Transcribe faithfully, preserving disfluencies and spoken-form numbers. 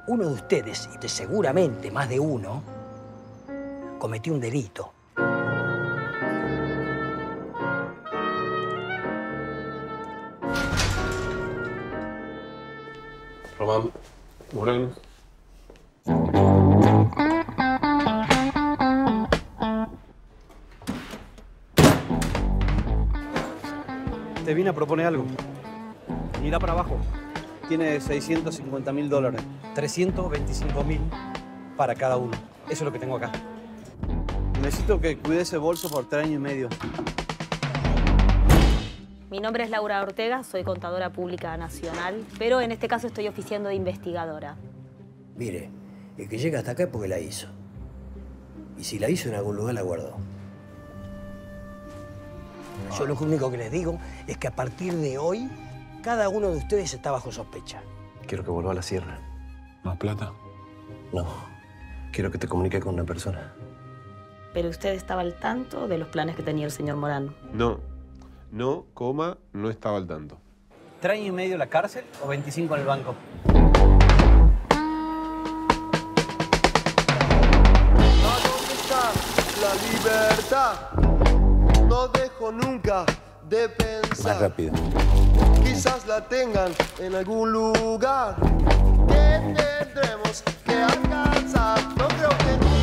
Uno de ustedes, y de seguramente más de uno, cometió un delito. Román Moreno. Te vine a proponer algo. Mira para abajo. Tiene seiscientos cincuenta mil dólares. trescientos veinticinco mil para cada uno. Eso es lo que tengo acá. Necesito que cuide ese bolso por tres años y medio. Mi nombre es Laura Ortega, soy contadora pública nacional, pero en este caso estoy oficiando de investigadora. Mire, el que llega hasta acá es porque la hizo. Y si la hizo en algún lugar, la guardó. Yo lo único que les digo es que a partir de hoy, cada uno de ustedes está bajo sospecha. Quiero que vuelva a la sierra. ¿Más plata? No. Quiero que te comunique con una persona. Pero usted estaba al tanto de los planes que tenía el señor Morán. No. No, coma, no estaba al tanto. ¿Tres años y medio en la cárcel o veinticinco en el banco? ¿A dónde está la libertad? No dejo nunca de pensar. Más rápido. Quizás la tengan en algún lugar que tendremos que alcanzar. No creo que nunca.